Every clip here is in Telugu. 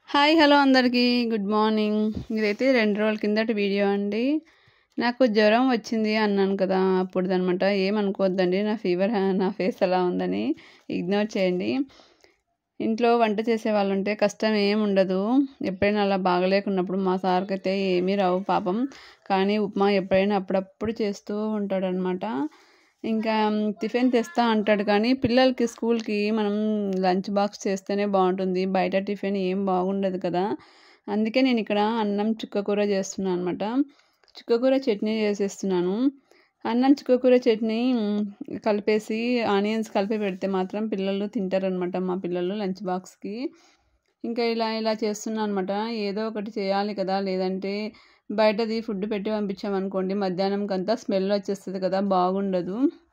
హాయ్ హలో అందరికీ గుడ్ మార్నింగ్. ఇదైతే 2 రోజుల కిందటి వీడియో అండి. నాకు జ్వరం వచ్చింది అన్నాను కదా, అప్పుడుదనమాట. ఏమనుకోవద్దండి, నా ఫేస్ అలా ఉందని ఇగ్నోర్ చేయండి. ఇంట్లో వంట చేసే వాళ్ళు ఉంటే కష్టం ఏముండదు. ఎప్పుడైనా అలా బాగలేకున్నప్పుడు మా సార్కి అయితే ఏమీ రావు పాపం. కానీ ఉప్మా ఎప్పుడైనా అప్పుడప్పుడు చేస్తూ ఉంటాడనమాట. ఇంకా టిఫిన్ తెస్తా అంటాడు, కానీ పిల్లలకి స్కూల్కి మనం లంచ్ బాక్స్ చేస్తేనే బాగుంటుంది. బయట టిఫిన్ ఏం బాగుండదు కదా. అందుకే నేను ఇక్కడ అన్నం చుక్కకూర చేస్తున్నాను అనమాట. చుక్కకూర చట్నీ చేసేస్తున్నాను. అన్నం చుక్కకూర చట్నీ కలిపేసి ఆనియన్స్ కలిపి పెడితే మాత్రం పిల్లలు తింటారనమాట, మా పిల్లలు లంచ్ బాక్స్కి. ఇంకా ఇలా చేస్తున్నాను అనమాట. ఏదో ఒకటి చేయాలి కదా, లేదంటే బయటది ఫుడ్ పెట్టి పంపించామనుకోండి మధ్యాహ్నంకంతా స్మెల్ వచ్చేస్తుంది కదా, బాగుండదు.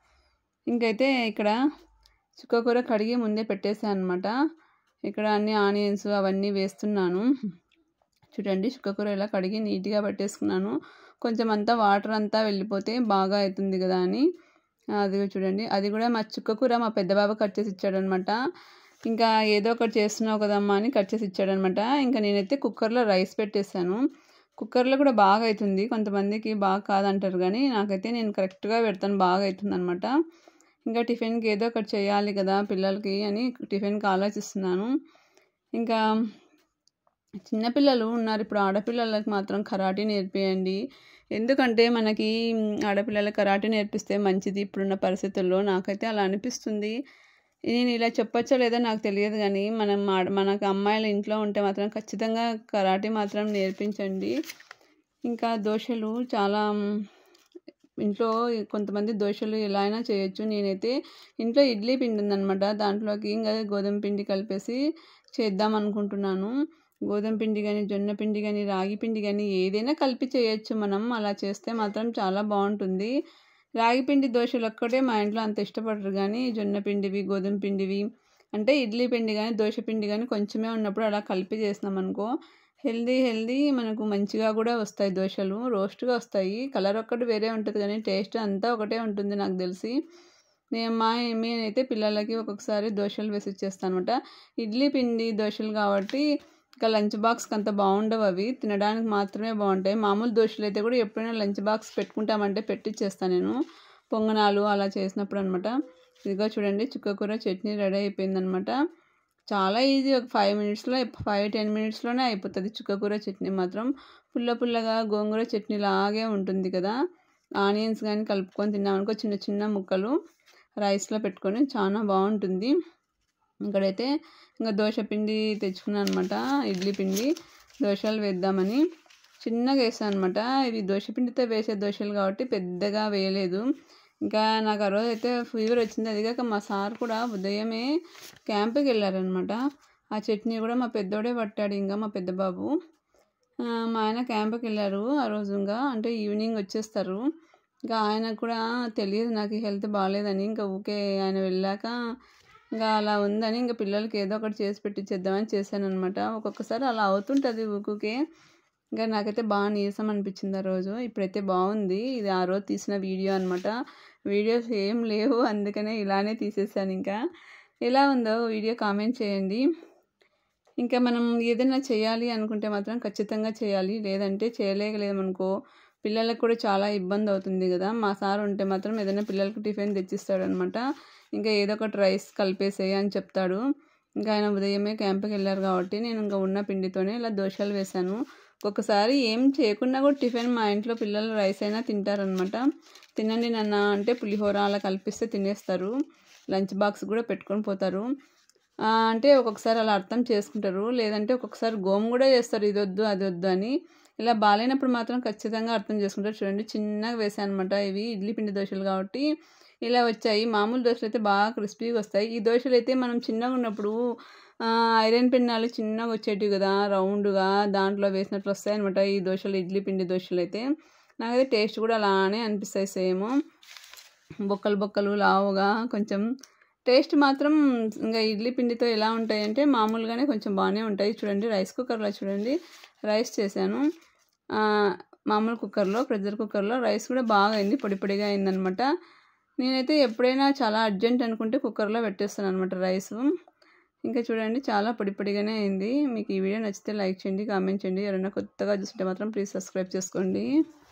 ఇంకైతే ఇక్కడ చుక్కకూర కడిగి ముందే పెట్టేసాను అనమాట. ఇక్కడ అన్ని ఆనియన్స్ అవన్నీ వేస్తున్నాను. చూడండి, చుక్కకూర ఇలా కడిగి నీట్గా పెట్టేసుకున్నాను. కొంచెం అంతా వాటర్ అంతా వెళ్ళిపోతే బాగా అవుతుంది కదా అని. అది చూడండి, అది కూడా మా చుక్కకూర మా పెద్ద బాబు కట్ చేసి ఇచ్చాడనమాట. ఇంకా ఏదో ఒకటి చేస్తున్నావు కదమ్మా అని కట్ చేసి ఇచ్చాడనమాట. ఇంకా నేనైతే కుక్కర్లో రైస్ పెట్టేశాను. కుక్కర్లో కూడా బాగా అవుతుంది. కొంతమందికి బాగా కాదంటారు, కానీ నాకైతే నేను కరెక్ట్గా పెడతాను, బాగా అవుతుంది అనమాట. ఇంకా టిఫిన్కి ఏదో ఒకటి చేయాలి కదా పిల్లలకి అని టిఫిన్కి ఆలోచిస్తున్నాను. ఇంకా చిన్నపిల్లలు ఉన్నారు, ఇప్పుడు ఆడపిల్లలకు మాత్రం కరాటే నేర్పియండి. ఎందుకంటే మనకి ఆడపిల్లలకు కరాటే నేర్పిస్తే మంచిది ఇప్పుడున్న పరిస్థితుల్లో, నాకైతే అలా అనిపిస్తుంది. నేను ఇలా చెప్పచ్చో లేదో నాకు తెలియదు, కానీ మనకు అమ్మాయిలు ఇంట్లో ఉంటే మాత్రం ఖచ్చితంగా కరాటే మాత్రం నేర్పించండి. ఇంకా దోశలు చాలా ఇంట్లో కొంతమంది దోశలు ఎలా అయినా చేయొచ్చు. నేనైతే ఇంట్లో ఇడ్లీ పిండి ఉందనమాట, దాంట్లోకి ఇంకా గోధుమ పిండి కలిపేసి చేద్దాం అనుకుంటున్నాను. గోధుమ పిండి కానీ, జొన్న పిండి కానీ, రాగి పిండి కానీ ఏదైనా కలిపి చేయొచ్చు మనం. అలా చేస్తే మాత్రం చాలా బాగుంటుంది. రాగి పిండి దోశలు ఒక్కటే మా ఇంట్లో అంత ఇష్టపడరు, కానీ జొన్న పిండివి, గోధుమ పిండివి అంటే ఇడ్లీ పిండి కానీ దోశ పిండి కానీ కొంచెమే ఉన్నప్పుడు అలా కలిపి చేసినాం అనుకో, హెల్దీ మనకు మంచిగా కూడా వస్తాయి దోశలు, రోస్ట్గా వస్తాయి. కలర్ ఒక్కటి వేరే ఉంటుంది, కానీ టేస్ట్ అంతా ఒకటే ఉంటుంది నాకు తెలిసి. నేనైతే పిల్లలకి ఒక్కొక్కసారి దోశలు వేసి ఇచ్చేస్తాను అనమాట. ఇడ్లీ పిండి దోశలు కాబట్టి ఇంకా లంచ్ బాక్స్కి అంత బాగుండవు, అవి తినడానికి మాత్రమే బాగుంటాయి. మామూలు దోశలు అయితే కూడా ఎప్పుడైనా లంచ్ బాక్స్ పెట్టుకుంటామంటే పెట్టిచ్చేస్తాను నేను, పొంగనాలు అలా చేసినప్పుడు అనమాట. ఇదిగో చూడండి, చుక్కకూర చట్నీ రెడీ అయిపోయిందనమాట. చాలా ఈజీ, ఒక 5-10 మినిట్స్లోనే అయిపోతుంది. చుక్కకూర చట్నీ మాత్రం పుల్లగా గోంగూర చట్నీ లాగే ఉంటుంది కదా. ఆనియన్స్ కానీ కలుపుకొని తిన్నామనుకో, చిన్న చిన్న ముక్కలు రైస్లో పెట్టుకొని చాలా బాగుంటుంది. ఇక్కడైతే ఇంకా దోశ పిండి తెచ్చుకున్నాను అనమాట, ఇడ్లీ పిండి దోశలు వేద్దామని చిన్నగా వేసాను అనమాట. ఇవి దోశ పిండితో వేసే దోశలు కాబట్టి పెద్దగా వేయలేదు. ఇంకా నాకు ఆ రోజు అయితే ఫీవర్ వచ్చింది. అదిగాక మా సార్ కూడా ఉదయమే క్యాంప్కి వెళ్ళారనమాట. ఆ చట్నీ కూడా మా పెద్దోడే పట్టాడు, ఇంకా మా పెద్ద బాబు. మా ఆయన క్యాంప్కి వెళ్ళారు ఆ రోజు, ఇంకా అంటే ఈవినింగ్ వచ్చేస్తారు. ఇంకా ఆయన కూడా తెలియదు నాకు హెల్త్ బాగాలేదని, ఇంకా ఊకే ఆయన వెళ్ళాక ఇంకా అలా ఉందని ఇంకా పిల్లలకి ఏదో ఒకటి చేసి పెట్టించేద్దామని చేశాను అనమాట. ఒక్కొక్కసారి అలా అవుతుంటుంది ఊకే. ఇంకా నాకైతే బాగా నీరసం అనిపించింది ఆ రోజు. ఇప్పుడైతే బాగుంది. ఇది ఆ రోజు తీసిన వీడియో అనమాట. వీడియోస్ ఏం లేవు, అందుకనే ఇలానే తీసేసాను. ఇంకా ఎలా ఉందో వీడియో కామెంట్ చేయండి. ఇంకా మనం ఏదైనా చేయాలి అనుకుంటే మాత్రం ఖచ్చితంగా చేయాలి, లేదంటే చేయలేమనుకో పిల్లలకు కూడా చాలా ఇబ్బంది అవుతుంది కదా. మా సార్ ఉంటే మాత్రం ఏదైనా పిల్లలకి టిఫిన్ తెచ్చిస్తాడనమాట. ఇంకా ఏదో ఒకటి రైస్ కలిపేసేయి అని చెప్తాడు. ఇంకా ఆయన ఉదయమే క్యాంప్కి వెళ్ళారు కాబట్టి నేను ఇంకా ఉన్న పిండితోనే ఇలా దోశలు వేశాను. ఒక్కొక్కసారి ఏం చేయకుండా కూడా టిఫిన్ మా ఇంట్లో పిల్లలు రైస్ అయినా తింటారనమాట. తినండి నాన్న అంటే పులిహోర అలా కలిపిస్తే తినేస్తారు, లంచ్ బాక్స్ కూడా పెట్టుకొని పోతారు. అంటే ఒక్కొక్కసారి అలా అర్థం చేసుకుంటారు, లేదంటే ఒక్కొక్కసారి గోము కూడా చేస్తారు, ఇది వద్దు అది వద్దు అని. ఇలా బాగాలేనప్పుడు మాత్రం ఖచ్చితంగా అర్థం చేసుకుంటారు. చూడండి, చిన్నగా వేసాను అనమాట. ఇవి ఇడ్లీ పిండి దోశలు కాబట్టి ఇలా వచ్చాయి. మామూలు దోశలు అయితే బాగా క్రిస్పీగా వస్తాయి. ఈ దోశలు అయితే మనం చిన్నగా ఉన్నప్పుడు ఐరన్ పెన్నాలు చిన్నగా వచ్చేటివి కదా, రౌండ్గా దాంట్లో వేసినట్లు వస్తాయి అనమాట ఈ దోశలు, ఇడ్లీ పిండి దోశలు అయితే. నాకైతే టేస్ట్ కూడా అలానే అనిపిస్తాయి, సేమ్ బొక్కలు లావుగా. కొంచెం టేస్ట్ మాత్రం ఇంకా ఇడ్లీ పిండితో ఎలా ఉంటాయంటే మామూలుగానే కొంచెం బాగానే ఉంటాయి. చూడండి, రైస్ కుక్కర్లో చూడండి రైస్ చేశాను, మామూలు కుక్కర్లో, ప్రెషర్ కుక్కర్లో రైస్ కూడా బాగా అయింది, పొడిగా అయిందనమాట. నేనైతే ఎప్పుడైనా చాలా అర్జెంట్ అనుకుంటే కుక్కర్లో పెట్టేస్తాను అనమాట రైసు. ఇంకా చూడండి చాలా పొడి పొడిగానే అయింది. మీకు ఈ వీడియో నచ్చితే లైక్ చేయండి, కామెంట్ చేయండి. ఎవరైనా కొత్తగా చూస్తుంటే మాత్రం ప్లీజ్ సబ్స్క్రైబ్ చేసుకోండి.